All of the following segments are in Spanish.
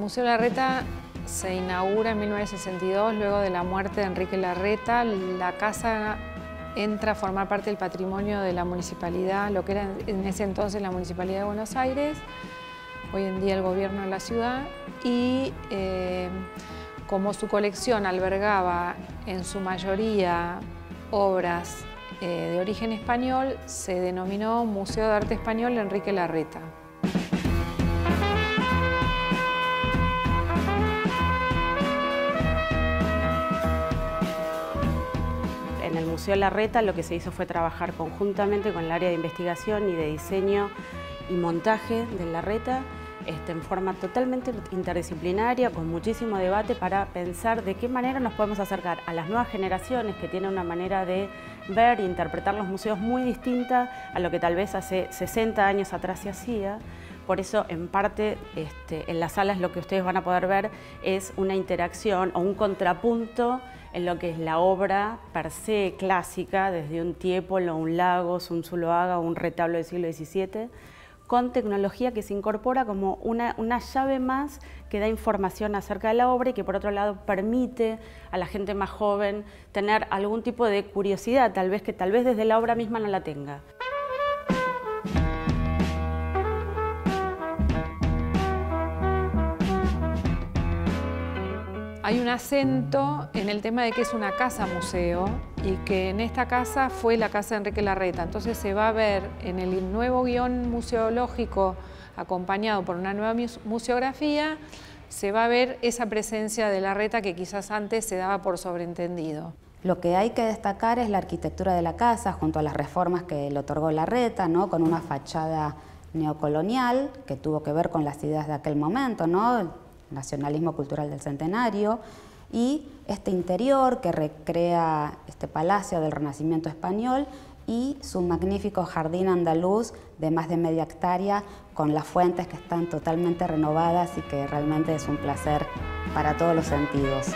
Museo Larreta se inaugura en 1962, luego de la muerte de Enrique Larreta. La casa entra a formar parte del patrimonio de la municipalidad, lo que era en ese entonces la Municipalidad de Buenos Aires, hoy en día el gobierno de la ciudad, y como su colección albergaba en su mayoría obras de origen español, se denominó Museo de Arte Español Enrique Larreta. En el Museo Larreta lo que se hizo fue trabajar conjuntamente con el área de investigación y de diseño y montaje de Larreta en forma totalmente interdisciplinaria, con muchísimo debate para pensar de qué manera nos podemos acercar a las nuevas generaciones que tienen una manera de ver e interpretar los museos muy distinta a lo que tal vez hace 60 años atrás se hacía. Por eso, en parte, en las salas lo que ustedes van a poder ver es una interacción o un contrapunto en lo que es la obra per se clásica, desde un Tiepolo, un Lagos, un Zuloaga o un retablo del siglo XVII, con tecnología que se incorpora como una llave más que da información acerca de la obra y que por otro lado permite a la gente más joven tener algún tipo de curiosidad, tal vez desde la obra misma no la tenga. Hay un acento en el tema de que es una casa museo y que en esta casa fue la casa de Enrique Larreta. Entonces se va a ver en el nuevo guión museológico, acompañado por una nueva museografía, se va a ver esa presencia de Larreta que quizás antes se daba por sobreentendido. Lo que hay que destacar es la arquitectura de la casa, junto a las reformas que le otorgó Larreta, ¿no? Con una fachada neocolonial que tuvo que ver con las ideas de aquel momento, ¿no? Nacionalismo cultural del centenario, y este interior que recrea este palacio del Renacimiento español y su magnífico jardín andaluz de más de media hectárea con las fuentes que están totalmente renovadas y que realmente es un placer para todos los sentidos.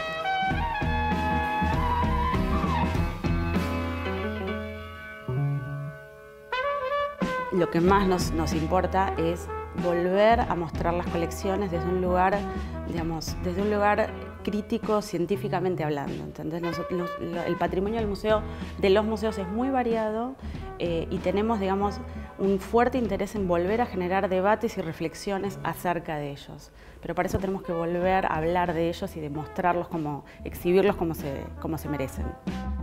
Lo que más nos importa es volver a mostrar las colecciones desde un lugar, digamos, desde un lugar crítico, científicamente hablando. ¿Entendés? El patrimonio de los museos es muy variado y tenemos, digamos, un fuerte interés en volver a generar debates y reflexiones acerca de ellos. Pero para eso tenemos que volver a hablar de ellos y demostrarlos, exhibirlos como se merecen.